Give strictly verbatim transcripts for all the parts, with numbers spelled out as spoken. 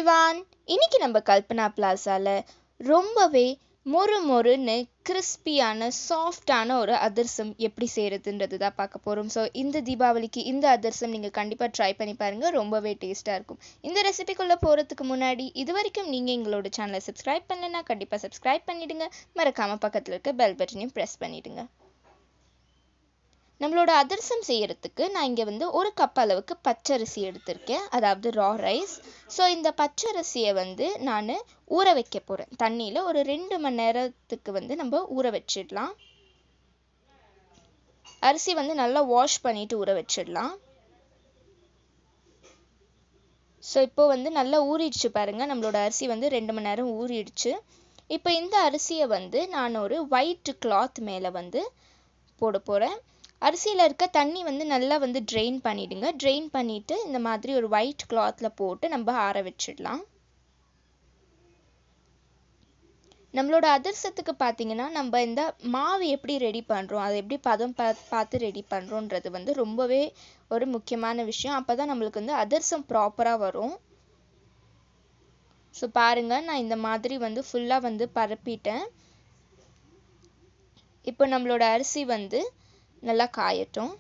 everyone, இன்னைக்கு நம்ம கல்பனா பிளாசால ரொம்பவே மொறு மொறுன்னு கிறிஸ்பியான சாஃப்டான ஒரு அதிரசம் எப்படி செய்யறதுன்றது தான் பார்க்க போறோம். ஸோ இந்த தீபாவளிக்கு இந்த அதிரசம் நீங்கள் கண்டிப்பாக ட்ரை பண்ணி பாருங்கள், ரொம்பவே டேஸ்ட்டாக இருக்கும். இந்த ரெசிபிக்குள்ளே போகிறதுக்கு முன்னாடி இது வரைக்கும் நீங்கள் எங்களோட சேனலை சப்ஸ்கிரைப் பண்ணலைன்னா கண்டிப்பாக சப்ஸ்கிரைப் பண்ணிவிடுங்க. மறக்காமல் பக்கத்தில் இருக்க பெல் பட்டனையும் ப்ரெஸ் பண்ணிவிடுங்க. நம்மளோட அதிரசம் செய்யறதுக்கு நான் இங்கே வந்து ஒரு கப் அளவுக்கு பச்சரிசி எடுத்திருக்கேன், அதாவது ரா ரைஸ். ஸோ இந்த பச்சரிசியை வந்து நான் ஊற வைக்க போகிறேன் தண்ணியில். ஒரு ரெண்டு மணி நேரத்துக்கு வந்து நம்ம ஊற வச்சிடலாம். அரிசி வந்து நல்லா வாஷ் பண்ணிட்டு ஊற வச்சிடலாம். ஸோ இப்போ வந்து நல்லா ஊறிடுச்சு பாருங்கள், நம்மளோட அரிசி வந்து ரெண்டு மணி நேரம் ஊறிடுச்சு. இப்போ இந்த அரிசியை வந்து நான் ஒரு ஒயிட் கிளாத் மேலே வந்து போட போகிறேன். அரிசியில் இருக்க தண்ணி வந்து நல்லா வந்து ட்ரெயின் பண்ணிவிடுங்க. ட்ரெயின் பண்ணிவிட்டு இந்த மாதிரி ஒரு ஒயிட் கிளாத்தில் போட்டு நம்ம ஆற வச்சிடலாம். நம்மளோட அதிரசத்துக்கு பார்த்தீங்கன்னா நம்ம இந்த மாவு எப்படி ரெடி பண்ணுறோம், அதை எப்படி பதம் பா பார்த்து ரெடி பண்ணுறோன்றது வந்து ரொம்பவே ஒரு முக்கியமான விஷயம். அப்போ தான் நம்மளுக்கு வந்து அதிரசம் ப்ராப்பராக வரும். ஸோ பாருங்கள், நான் இந்த மாதிரி வந்து ஃபுல்லாக வந்து பரப்பிட்டேன். இப்போ நம்மளோட அரிசி வந்து நல்லா காயட்டும்.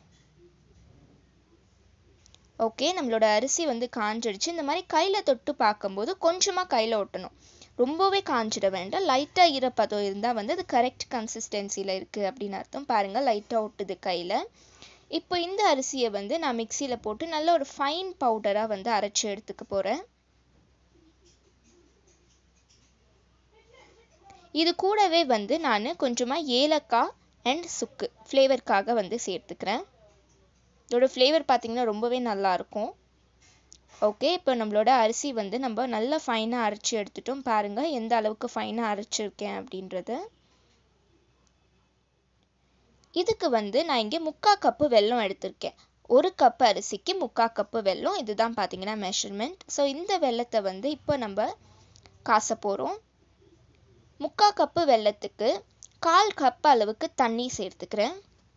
ஓகே, நம்மளோட அரிசி வந்து காஞ்சிடுச்சு. இந்த மாதிரி கையில் தொட்டு பார்க்கும்போது கொஞ்சமாக கையில் ஒட்டணும், ரொம்பவே காஞ்சிட வேண்டாம். லைட்டாக ஈரப்பதம் இருந்தால் வந்து அது கரெக்ட் கன்சிஸ்டன்சியில் இருக்குது அப்படின்னு அர்த்தம். பாருங்கள், லைட்டாக ஒட்டுது கையில். இப்போ இந்த அரிசியை வந்து நான் மிக்சியில் போட்டு நல்ல ஒரு ஃபைன் பவுடராக வந்து அரைச்சி எடுத்துக்க போகிறேன். இது கூடவே வந்து நான் கொஞ்சமாக ஏலக்காய் அண்ட் சுக்கு ஃப்ளேவருக்காக வந்து சேர்த்துக்கிறேன். இதோட ஃப்ளேவர் பார்த்திங்கன்னா ரொம்பவே நல்லாயிருக்கும். ஓகே, இப்போ நம்மளோட அரிசி வந்து நம்ம நல்லா ஃபைனாக அரைச்சி எடுத்துட்டோம். பாருங்கள் எந்த அளவுக்கு ஃபைனாக அரைச்சிருக்கேன் அப்படின்றது. இதுக்கு வந்து நான் இங்கே முக்கால் கப்பு வெல்லம் எடுத்திருக்கேன். ஒரு கப்பு அரிசிக்கு முக்கால் கப்பு வெல்லம், இதுதான் பார்த்திங்கன்னா மெஷர்மெண்ட். ஸோ இந்த வெல்லத்தை வந்து இப்போ நம்ம காச போகிறோம். முக்கால் கப்பு வெல்லத்துக்கு கால் கப் அளவுக்கு தண்ணி சேர்த்துக்கிறேன்.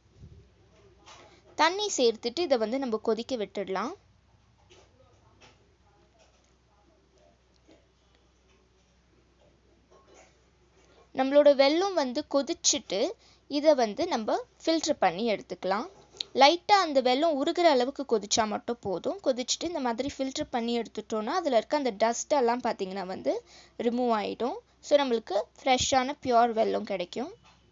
தண்ணி சேர்த்துட்டு இதை வந்து நம்ம கொதிக்க விட்டுடலாம். நம்மளோட வெல்லம் வந்து கொதிச்சுட்டு இதை வந்து நம்ம ஃபில்டர் பண்ணி எடுத்துக்கலாம். லைட்டாக அந்த வெல்லம் உருகிற அளவுக்கு கொதிச்சா மட்டும் போதும். கொதிச்சுட்டு இந்த மாதிரி ஃபில்டர் பண்ணி எடுத்துட்டோன்னா அதில் இருக்க அந்த டஸ்ட் எல்லாம் பார்த்திங்கன்னா வந்து ரிமூவ் ஆகிடும். ஸோ நம்மளுக்கு ஃப்ரெஷ்ஷான பியோர் வெல்லம் கிடைக்கும்.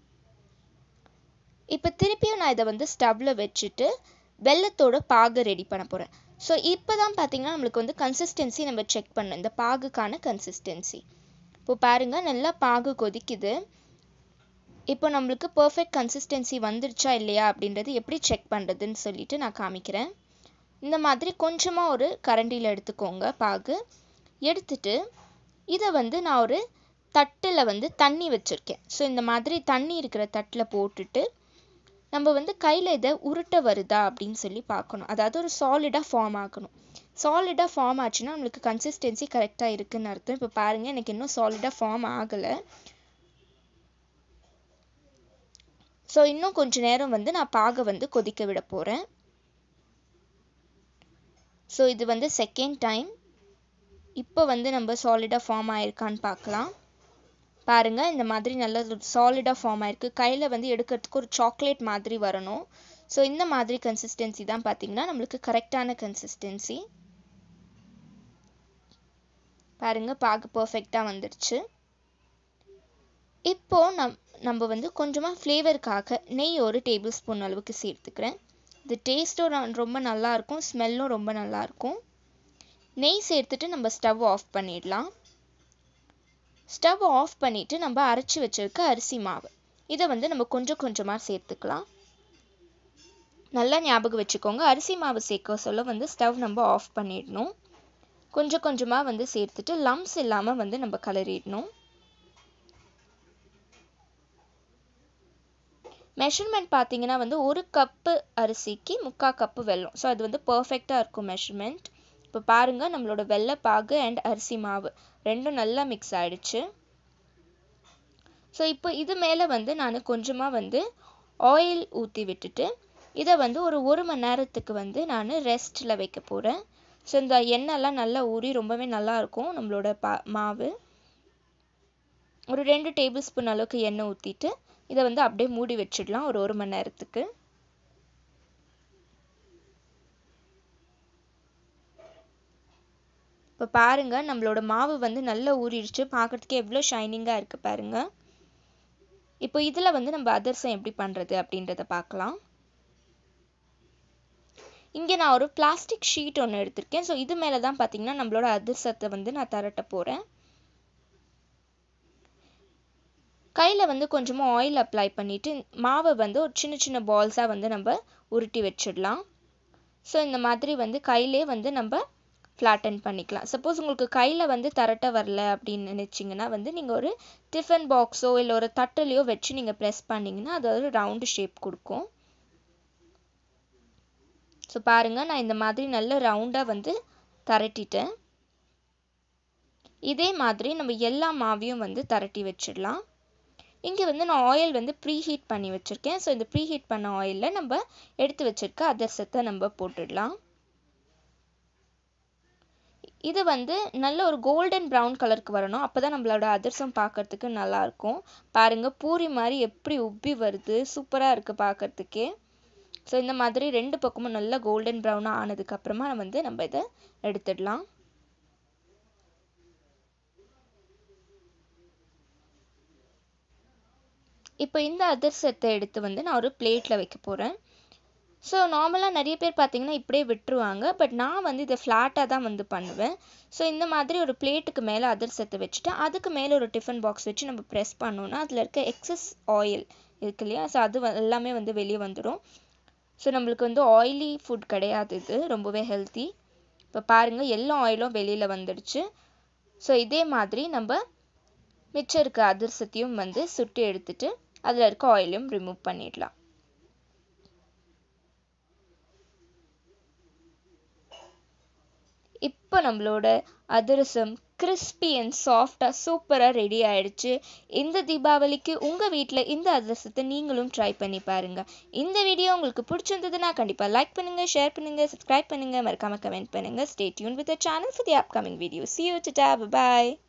இப்போ திருப்பியும் நான் இதை வந்து ஸ்டவ்வில் வச்சுட்டு வெல்லத்தோட பாகு ரெடி பண்ண போகிறேன். ஸோ இப்போ தான் பார்த்திங்கன்னா நம்மளுக்கு வந்து கன்சிஸ்டன்சி நம்ம செக் பண்ணணும், இந்த பாகுக்கான கன்சிஸ்டன்சி. இப்போ பாருங்கள், நல்லா பாகு கொதிக்குது. இப்போ நம்மளுக்கு பர்ஃபெக்ட் கன்சிஸ்டன்சி வந்துருச்சா இல்லையா அப்படின்றது எப்படி செக் பண்ணுறதுன்னு சொல்லிட்டு நான் காமிக்கிறேன். இந்த மாதிரி கொஞ்சமாக ஒரு கரண்டியில் எடுத்துக்கோங்க பாகு. எடுத்துட்டு இதை வந்து நான் ஒரு தட்டில் வந்து தண்ணி வச்சுருக்கேன். ஸோ இந்த மாதிரி தண்ணி இருக்கிற தட்டில் போட்டுட்டு நம்ம வந்து கையில் இதை உருட்ட வருதா அப்படின்னு சொல்லி பார்க்கணும். அதாவது ஒரு சாலிடாக ஃபார்ம் ஆகணும். சாலிடாக ஃபார்ம் ஆச்சுன்னா நம்மளுக்கு கன்சிஸ்டன்சி கரெக்டாக இருக்குதுன்னு அர்த்தம். இப்போ பாருங்கள், எனக்கு இன்னும் சாலிடாக ஃபார்ம் ஆகலை. ஸோ இன்னும் கொஞ்சம் நேரம் வந்து நான் பாகை வந்து கொதிக்க விட போகிறேன். ஸோ இது வந்து செகண்ட் டைம். இப்போ வந்து நம்ம சாலிடாக ஃபார்ம் ஆயிருக்கான்னு பார்க்கலாம். பாருங்கள், இந்த மாதிரி நல்லா சாலிடாக ஃபார்ம் ஆயிருக்கு. கையில் வந்து எடுக்கிறதுக்கு ஒரு சாக்லேட் மாதிரி வரணும். ஸோ இந்த மாதிரி கன்சிஸ்டன்சி தான் பார்த்திங்கன்னா நம்மளுக்கு கரெக்டான கன்சிஸ்டன்சி. பாருங்கள், பாகு பர்ஃபெக்டாக வந்துடுச்சு. இப்போது நம் நம்ம வந்து கொஞ்சமாக ஃப்ளேவருக்காக நெய் ஒரு டேபிள் ஸ்பூன் அளவுக்கு சேர்த்துக்கிறேன். இது டேஸ்ட்டும் ரொம்ப நல்லாயிருக்கும், ஸ்மெல்லும் ரொம்ப நல்லாயிருக்கும். நெய் சேர்த்துட்டு நம்ம ஸ்டவ் ஆஃப் பண்ணிடலாம். ஸ்டவ் ஆஃப் பண்ணிவிட்டு நம்ம அரைச்சி வச்சுருக்க அரிசி மாவு இதை வந்து நம்ம கொஞ்சம் கொஞ்சமாக சேர்த்துக்கலாம். நல்லா ஞாபகம் வச்சுக்கோங்க, அரிசி மாவு சேர்க்க சொல்ல வந்து ஸ்டவ் நம்ம ஆஃப் பண்ணிடணும். கொஞ்சம் கொஞ்சமாக வந்து சேர்த்துட்டு லம்ஸ் இல்லாமல் வந்து நம்ம கலரிடணும். மெஷர்மெண்ட் பார்த்தீங்கன்னா வந்து ஒரு கப்பு அரிசிக்கு முக்கால் கப்பு வெல்லம். ஸோ அது வந்து பர்ஃபெக்டாக இருக்கும் மெஷர்மெண்ட். இப்போ பாருங்கள், நம்மளோட வெள்ளைப்பாகு அண்ட் அரிசி மாவு ரெண்டும் நல்லா மிக்ஸ் ஆகிடுச்சு. ஸோ இப்போ இது மேலே வந்து நான் கொஞ்சமாக வந்து ஆயில் ஊற்றி விட்டுட்டு இதை வந்து ஒரு ஒரு மணி நேரத்துக்கு வந்து நான் ரெஸ்ட்டில் வைக்க போகிறேன். ஸோ இந்த எண்ணெய்லாம் நல்லா ஊறி ரொம்பவே நல்லாயிருக்கும் நம்மளோட பா மாவு. ஒரு ரெண்டு டேபிள் ஸ்பூன் அளவுக்கு எண்ணெய் ஊற்றிட்டு இதை வந்து அப்படியே மூடி வச்சிடலாம் ஒரு ஒரு மணி நேரத்துக்கு. இப்போ பாருங்கள் நம்மளோட மாவு வந்து நல்லா ஊறிடுச்சு, பார்க்குறதுக்கே எவ்வளோ ஷைனிங்காக இருக்குது பாருங்கள். இப்போ இதில் வந்து நம்ம அதிரசம் எப்படி பண்ணுறது அப்படின்றத பார்க்கலாம். இங்கே நான் ஒரு பிளாஸ்டிக் ஷீட் ஒன்று எடுத்திருக்கேன். ஸோ இது மேலே தான் பார்த்தீங்கன்னா நம்மளோட அதிரசத்தை வந்து நான் தரட்ட போகிறேன். கையில் வந்து கொஞ்சமாக ஆயில் அப்ளை பண்ணிவிட்டு மாவை வந்து ஒரு சின்ன சின்ன பால்ஸாக வந்து நம்ம உருட்டி வச்சிடலாம். ஸோ இந்த மாதிரி வந்து கையிலே வந்து நம்ம ஃப்ளாட்டன் பண்ணிக்கலாம். சப்போஸ் உங்களுக்கு கையில் வந்து தரட்ட வரல அப்படின்னு நினச்சிங்கன்னா வந்து நீங்கள் ஒரு டிஃபன் பாக்ஸோ இல்லை ஒரு தட்டுலையோ வச்சு நீங்கள் ப்ரெஸ் பண்ணிங்கன்னா அது ஒரு ரவுண்டு ஷேப் கொடுக்கும். ஸோ பாருங்கள் நான் இந்த மாதிரி நல்ல ரவுண்டாக வந்து தரட்டிட்டேன். இதே மாதிரி நம்ம எல்லா மாவையும் வந்து தரட்டி வச்சிடலாம். இங்கே வந்து நான் ஆயில் வந்து ப்ரீ ஹீட் பண்ணி வச்சுருக்கேன். ஸோ இந்த ப்ரீ ஹீட் பண்ண ஆயிலில் நம்ம எடுத்து வச்சுருக்க அதிரசத்தை நம்ம போட்டுடலாம். இது வந்து நல்ல ஒரு கோல்டன் ப்ரௌன் கலருக்கு வரணும். அப்போ தான் நம்மளோட அதிரசம் பார்க்குறதுக்கு நல்லாயிருக்கும். பாருங்கள் பூரி மாதிரி எப்படி உப்பி வருது, சூப்பராக இருக்குது பார்க்குறதுக்கே. ஸோ இந்த மாதிரி ரெண்டு பக்கமும் நல்லா கோல்டன் ப்ரௌனாக ஆனதுக்கப்புறமா வந்து நம்ம இதை எடுத்துடலாம். இப்போ இந்த அதிரசத்தை எடுத்து வந்து நான் ஒரு பிளேட்டில் வைக்க போகிறேன். ஸோ நார்மலாக நிறைய பேர் பார்த்தீங்கன்னா இப்படியே விட்டுருவாங்க. பட் நான் வந்து இதை ஃப்ளாட்டாக தான் வந்து பண்ணுவேன். ஸோ இந்த மாதிரி ஒரு பிளேட்டுக்கு மேலே அதிரசத்தை வச்சுட்டு அதுக்கு மேலே ஒரு டிஃபன் பாக்ஸ் வச்சு நம்ம ப்ரெஸ் பண்ணோன்னா அதில் இருக்க எக்ஸஸ் ஆயில் இருக்கு இல்லையா, ஸோ அது எல்லாமே வந்து வெளியே வந்துடும். ஸோ நம்மளுக்கு வந்து ஆயிலி ஃபுட் கிடையாது, இது ரொம்பவே ஹெல்த்தி. இப்போ பாருங்கள் எல்லா ஆயிலும் வெளியில் வந்துடுச்சு. ஸோ இதே மாதிரி நம்ம மிச்சம் இருக்க அதிரசத்தையும் வந்து சுட்டு எடுத்துட்டு அதில் இருக்க ஆயிலையும் ரிமூவ் பண்ணிடலாம். இப்போ நம்மளோட அதிரசம் கிறிஸ்பி அண்ட் சாஃப்டாக சூப்பராக ரெடி ஆகிடுச்சு. இந்த தீபாவளிக்கு உங்கள் வீட்டில் இந்த அதிரசத்தை நீங்களும் ட்ரை பண்ணி பாருங்கள். இந்த வீடியோ உங்களுக்கு பிடிச்சிருந்ததுன்னா கண்டிப்பாக லைக் பண்ணுங்கள், ஷேர் பண்ணுங்கள், சப்ஸ்கிரைப் பண்ணுங்கள், மறக்காமல் கமெண்ட் பண்ணுங்கள். Stay tune with the channel for the upcoming video. See you, tata, bye bye.